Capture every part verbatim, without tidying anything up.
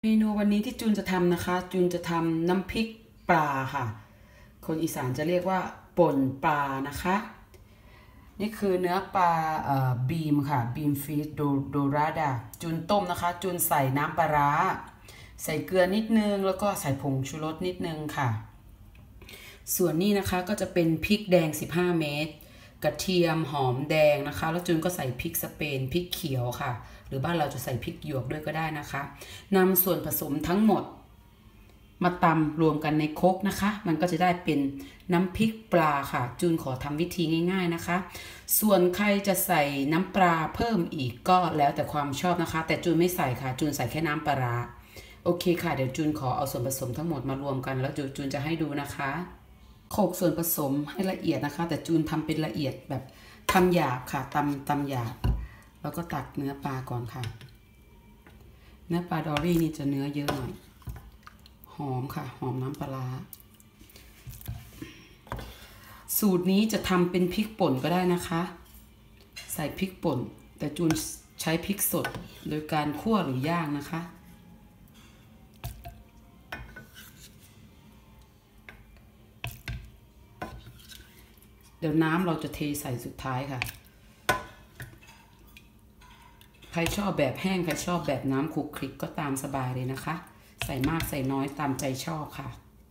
เมนูวันนี้ที่จูนจะทำนะคะจูนจะทำน้ำพริกปลาค่ะคนอีสานจะเรียกว่าป่นปลานะคะนี่คือเนื้อปลาเอ่อบีมค่ะบีมฟิชโดราดาจูนต้มนะคะจูนใส่น้ำปลาร้าใส่เกลือนิดนึงแล้วก็ใส่ผงชูรสนิดนึงค่ะส่วนนี้นะคะก็จะเป็นพริกแดงสิบห้าเม็ดกระเทียมหอมแดงนะคะแล้วจูนก็ใส่พริกสเปนพริกเขียวค่ะหรือบ้านเราจะใส่พริกหยวกด้วยก็ได้นะคะนำส่วนผสมทั้งหมดมาตำรวมกันในครกนะคะมันก็จะได้เป็นน้ำพริกปลาค่ะจูนขอทำวิธีง่ายๆนะคะส่วนใครจะใส่น้ำปลาเพิ่มอีกก็แล้วแต่ความชอบนะคะแต่จูนไม่ใส่ค่ะจูนใส่แค่น้ำปลาร้าโอเคค่ะเดี๋ยวจูนขอเอาส่วนผสมทั้งหมดมารวมกันแล้วจูนจะให้ดูนะคะโขลกส่วนผสมให้ละเอียดนะคะแต่จูนทำเป็นละเอียดแบบทำหยาบค่ะตำตำหยาบแล้วก็ตักเนื้อปลาก่อนค่ะเนื้อปลาดอรี่นี่จะเนื้อเยอะหน่อยหอมค่ะหอมน้ำปลาสูตรนี้จะทำเป็นพริกป่นก็ได้นะคะใส่พริกป่นแต่จูนใช้พริกสดโดยการคั่วหรือย่างนะคะเดี๋ยวน้ำเราจะเทใส่สุดท้ายค่ะใครชอบแบบแห้งใครชอบแบบน้ำคลุกคลิกก็ตามสบายเลยนะคะใส่มากใส่น้อยตามใจชอบค่ะ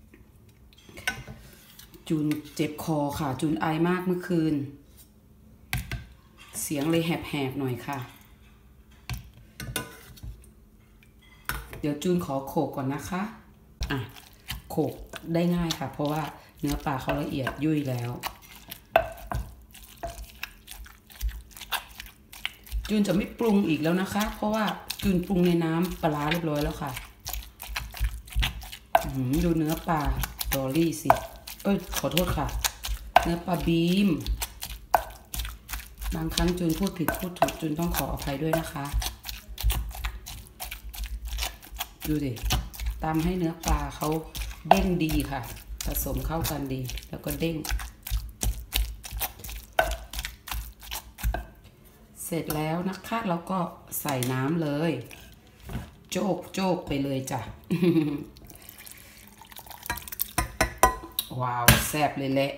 จูนเจ็บคอค่ะจูนไอมากเมื่อคืนเสียงเลยแหบๆหน่อยค่ะเดี๋ยวจูนขอโขกก่อนนะคะอ่ะโขกได้ง่ายค่ะเพราะว่าเนื้อปลาเขาละเอียดยุ่ยแล้วจูนจะไม่ปรุงอีกแล้วนะคะเพราะว่าจูนปรุงในน้ำปลาเรียบร้อยแล้วค่ะดูเนื้อปลาดอรี่สิเอ้ยขอโทษค่ะเนื้อปลาบีมบางครั้งจูนพูดผิดพูดถูกจูนต้องขออภัยด้วยนะคะดูดิตามให้เนื้อปลาเขาเด้งดีค่ะผสมเข้ากันดีแล้วก็เด้งเสร็จแล้วนะคะแล้วก็ใส่น้ำเลยโจกโจกไปเลยจ้ะ ว้าวแซ่บเลยแหละ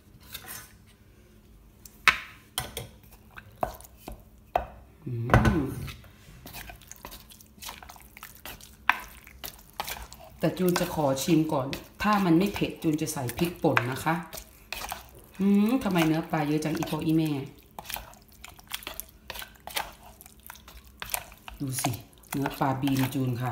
แต่จูนจะขอชิมก่อนถ้ามันไม่เผ็ดจูนจะใส่พริกป่นนะคะอืมทำไมเนื้อปลาเยอะจังอีโพอีแม่ดูสิเนื้อปลาบีมจูนค่ะ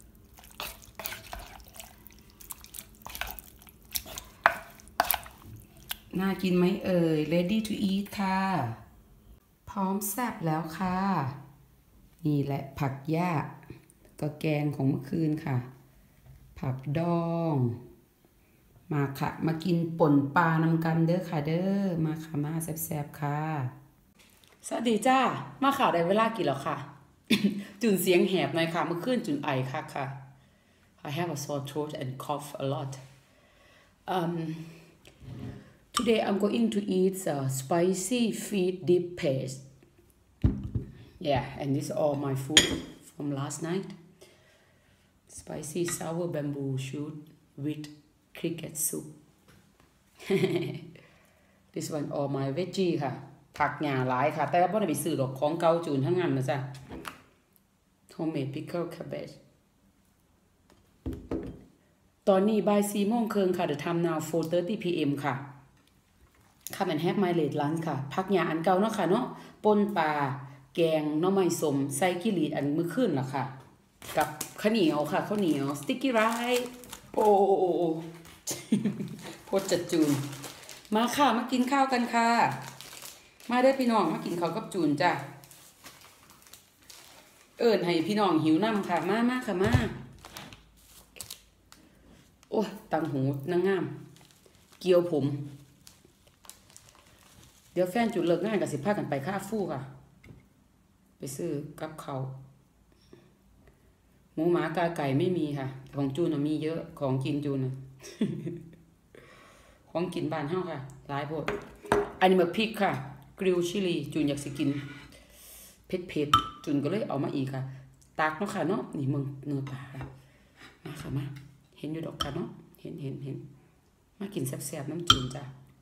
น่ากินไหมเอ่ย ready to eat ค่ะพร้อมแซ่บแล้วค่ะนี่แหละผักหญ้าก็แกงของเมื่อคืนค่ะผักดองมาค่ะมากินป่นปลานำกันเด้อค่ะเด้อมาค่ะมาแซ่บๆค่ะสวัสดีจ้ามาข่าวได้เวลากินแล้วค่ะ จุนเสียงแหบหน่อยค่ะเมื่อคืนจุนไอค่ะค่ะ I have a sore throat and cough a lot um Today I'm going to eat uh, spicy feed dip paste. Yeah, and this is all my food from last night. Spicy sour bamboo shoot with cricket soup. This one all my veggie ค่ะผักหญ้าหลายค่ะแต่ว่าบ่ได้ไปซื้อดอกของเก่าจูนทั้งนั้นนะจ๊ะ Homemade pickle cabbage ตอนนี้บ่ายสี่โมงครึ่งค่ะ The time now four thirty p m ค่ะCome and have my late lunch ค่ะผักหญ้าอันเก่าเนาะค่ะเนาะป่นปลาแกงหน่อไม้ส้มใส่กิริดอันมื้อคืนล่ะค่ะกับข้าวเหนียวค่ะข้าวเหนียวสติ๊กกี้ไรซ์โอ้โพดจัดจูนมาค่ะมากินข้าวกันค่ะมาได้พี่น้องมากินข้าวกับจูนจ้ะเอิ้นให้พี่น้องหิวน้ำค่ะมามาค่ะมาโอ้ยตังหูนางงามเกี่ยวผมเดี๋ยวแฟนจุดเลิกงานกับสิพากันไปค่าฟู่ค่ะไปซื้อกับเขาหมูหมากาไก่ไม่มีค่ะของจูนมีเยอะของกินจูน ของกินบ้านเฮาค่ะหลายโพดอันนี้มาพริกค่ะกริลชิลีจูนอยากสิกินเผ็ดๆจูนก็เลยเอามาอีกค่ะตากเนาะค่ะเนาะนี่มึงเนื้อปลามาค่ะมาเห็นอยู่ดอกค่ะเนาะเห็นเห็นเห็นมากินแซ่บๆน้ำจูนจ้ะ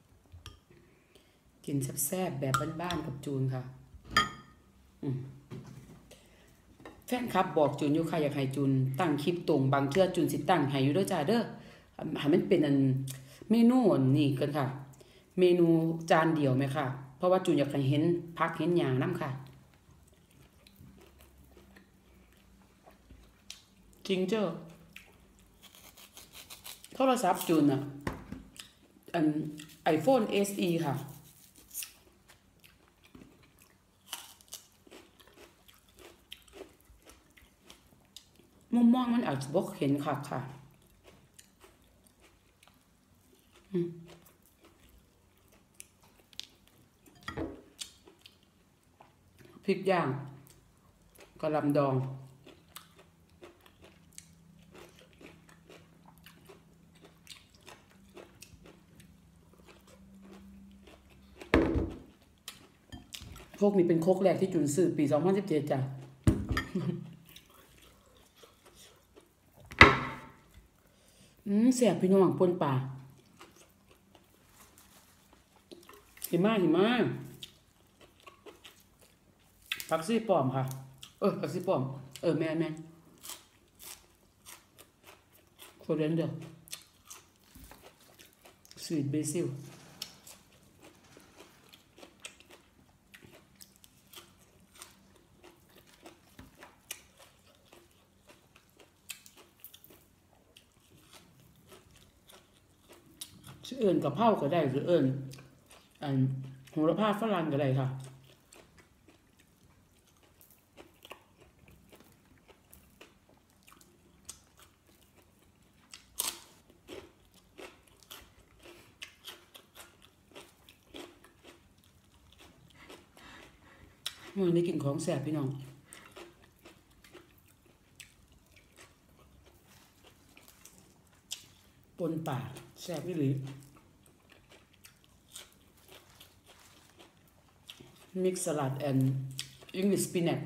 กินแซ่บๆแบบบ้านๆกับจูนค่ะอืมแฟนคลับบอกจูนอยู่ค่ะอยากให้จูนตั้งคลิปตรงบางเทื่อจูนสิตั้งให้อยู่เด้อจ้าเด้อให้มันเป็นอันเมนูนี่กันค่ะเมนูจานเดียวไหมค่ะเพราะว่าจูนอยากให้เห็นพักเห็นหยางน้ำค่ะจริงเจ้าโทรศัพท์จูนอ่ะอัน iPhone เอส อี ค่ะมุมมองมันอาจจะบ่เห็นค่ะค่ะพริกย่างกะหล่ำดองโคกนี้เป็นโคกแรกที่จุนซื้อปีสองพันสิบเจ็ดจ้ะอืมแซ่บพี่น้องปนป่าหิมะหิมะผักซี่ปอมค่ะเออผักซี่ปอมเออแม่แม่โคเรนเดอร์สวีทเบซิลชื่อเอิญกับเผาก็ได้หรือเอิญอันโหระพาฝรั่งก็ได้ค่ะวันนี้กินของแซ่บพี่น้องปนป่าแซ่บอีหลีมิกซ์สลัดแอนด์อิงลิชสปินัช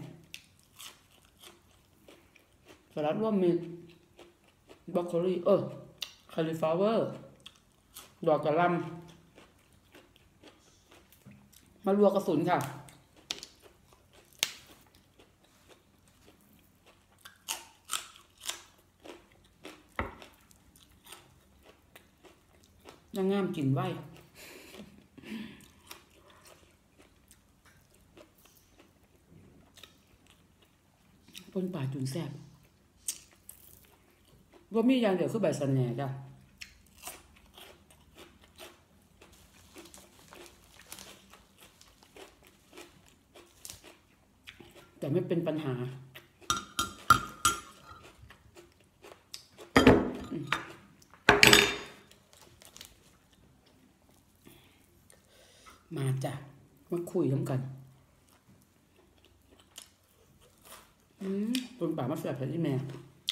สลัดร่วมมีบรอกโคลีเออคาลิฟลาวเวอร์ดอกกระหล่ำมาลวกกระสุนค่ะนางงามกินไว้ปนป่าจุนแซ่บว่ามีอย่างเดียวคือใบสะแหน่จ้ะแต่ไม่เป็นปัญหามาจ้ะมาคุยน้ำกันอืมปนป่ามาแซ่บแบบนี้แม่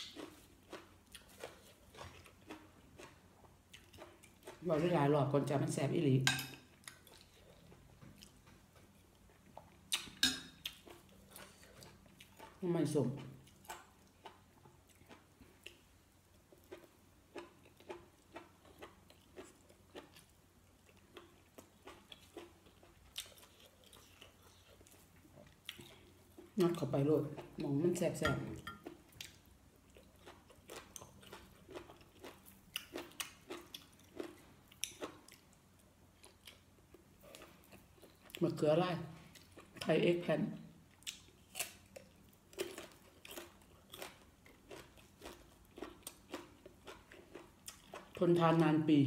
เราได้หลายหลอดก่อนจ้ะมันแซ่บอีหลีไม่สมนัดเข้าไปโลดมองมันแซ่บแซ่บมะเขือไร่ไทยเอ็กแพนทนทานนานปี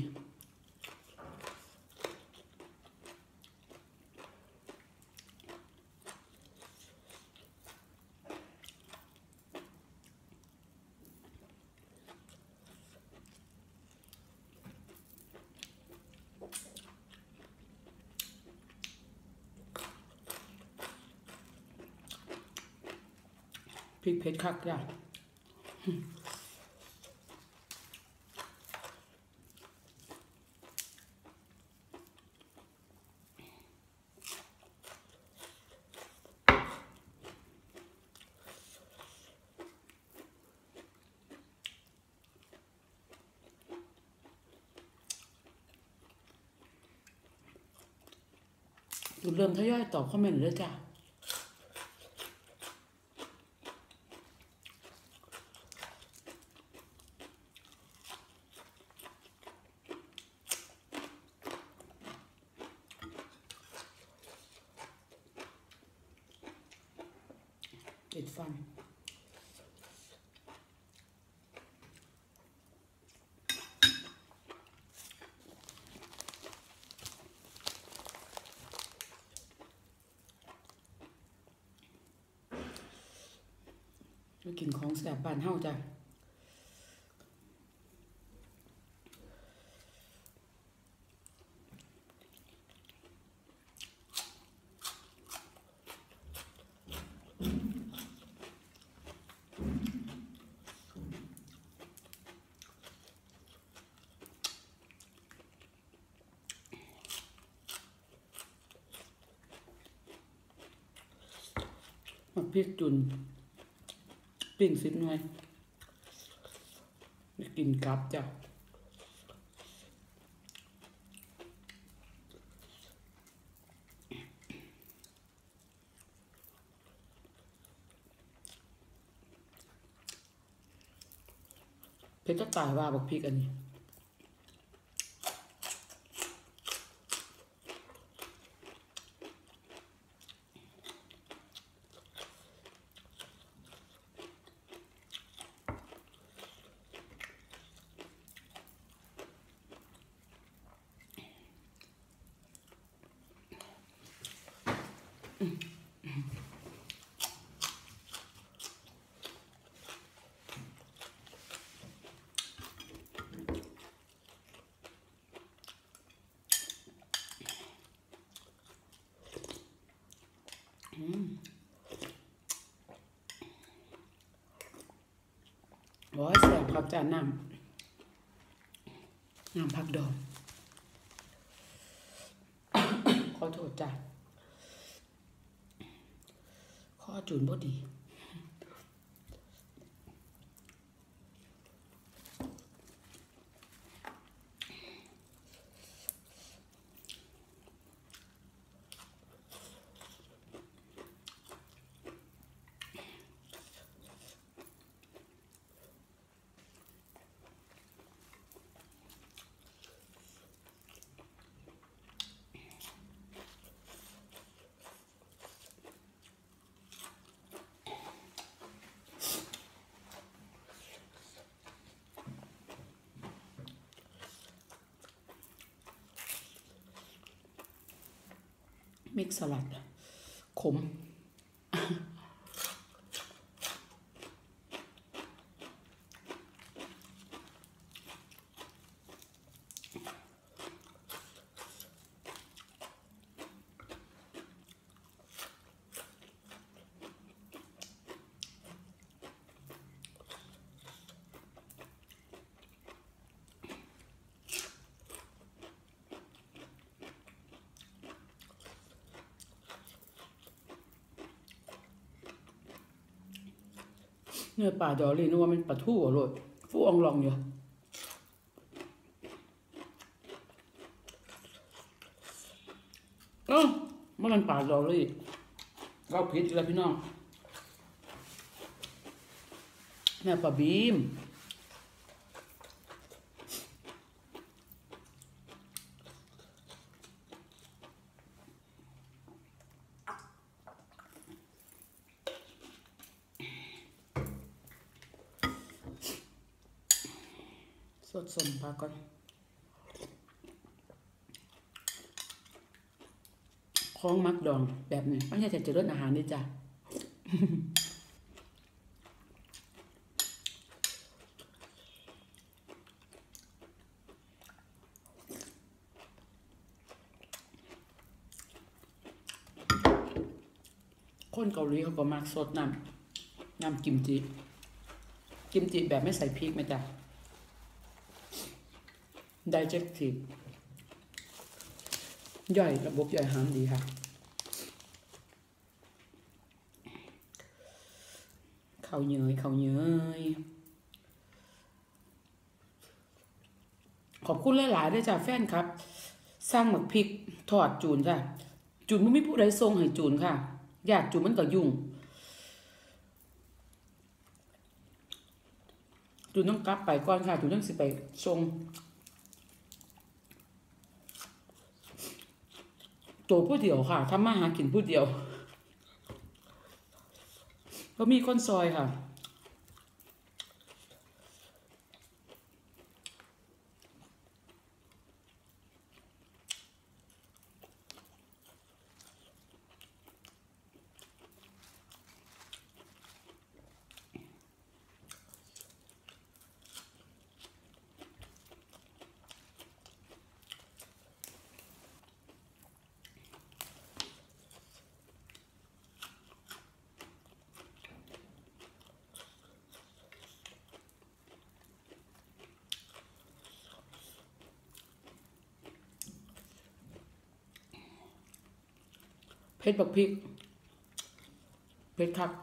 พริกเผ็ดคักจ้ะเริ่มทยอยตอบคอมเมนต์เลยจ้ะติดฟันมากินของแสบบ้านเฮาจ้ะมาพริกจุนปิ้งสิบหน่วยกินกับจ้ะเพชรก็ตายว่าบอกพริกอันนี้ร้อยแสบครับจานน้ำน้ำผักดองขอโทษจ้ะข้อจุนบ่ดีมิกซ์สลัดขมเนื้อปลาดอรี่นึกว่ามันปลาทู่อร่อยฟูอองลองอยู่เออมันเป็นปลาดอรี่เราผิดแล้วพี่น้องเนื้อปลาบีมสดสมปลาก่อนของมักดองแบบนี้ไม่ใช่แต่จะเลิศอาหารนี่จ้ะคนเกาหลีเขาก็มักสดน้ำน้ำกิมจิกิมจิแบบไม่ใส่พริกไหมจ้ะdigestive ย่อยระบบย่อยอาหารดีค่ะข้าวเหนียวข้าวเหนียวขอบคุณหลายๆด้วยจ้ะแฟนครับสร้างหมึกพริกทอดจูนจ้ะจูนมันไม่ผู้ใดทรงให้จูนค่ะญาติจูนมันก็ยุ่งจูนต้องกลับไปก่อนค่ะจูนต้องสิไปทรงตัวผู้เดียวค่ะทำมาหากินผู้เดียวก็มีคนซอยค่ะเผ็ดบักพริกเผ็ดครับ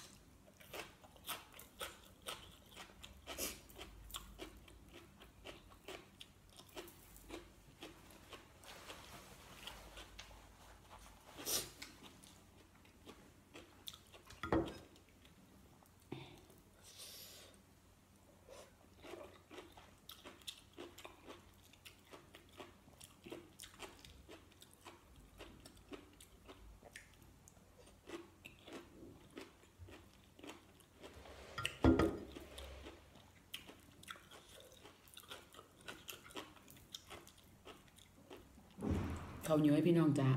เขาเหนียวให้พี่น้องจ้า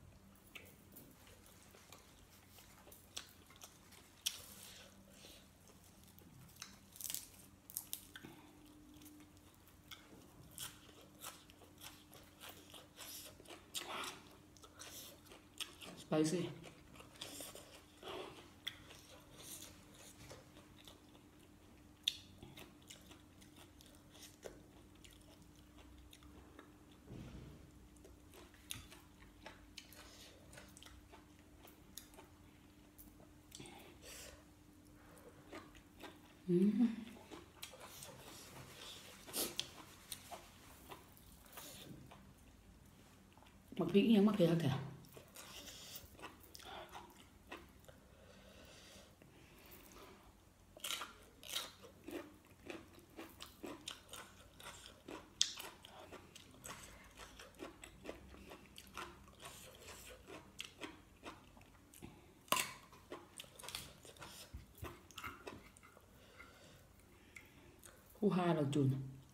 สไปซี่อืมบักพริกยังมาเผ็ดแท้ผู้ห้าเราจุน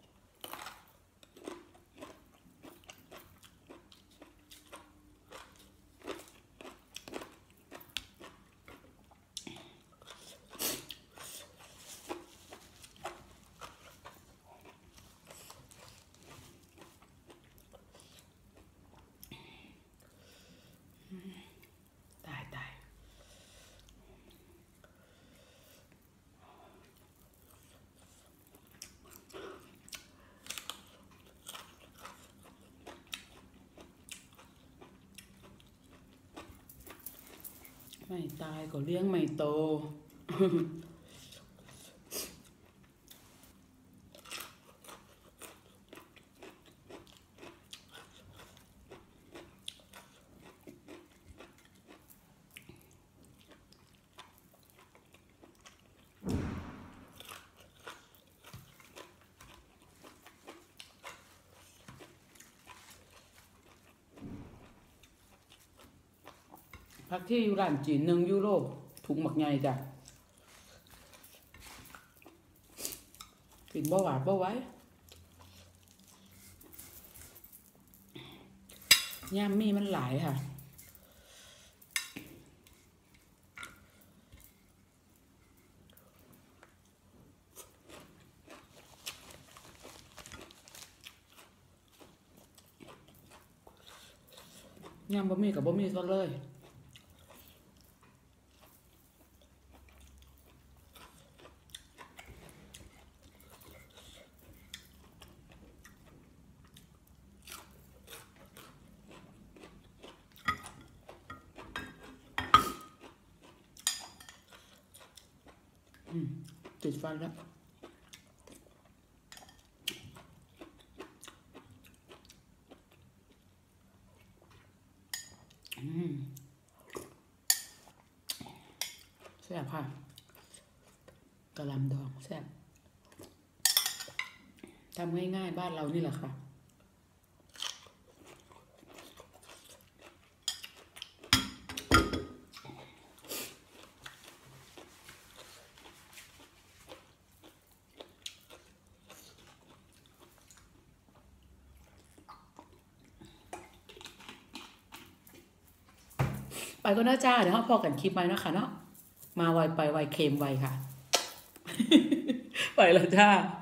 ตายตายไม่ตายก็เลี้ยงไม่โตพักที่อยู่ร้านจีนหนึ่งยูโรถุงหมักใหญ่จ้ะกินบ่หวานบ่ไว้ย่ามมีมันหลายค่ะย่ามบ่มีกับบ่มีซะเลยติดฟันแล้วอืมซ่บค่ะกะหล่ำดองแซ่บทำง่ายๆบ้านเรานี่แหละค่ะไปก็น่าจ้าเดี๋ยวพอกันคลิปไว้นะคะเนาะมาไวไปไวเค็มไวค่ะ ไปแล้วจ้า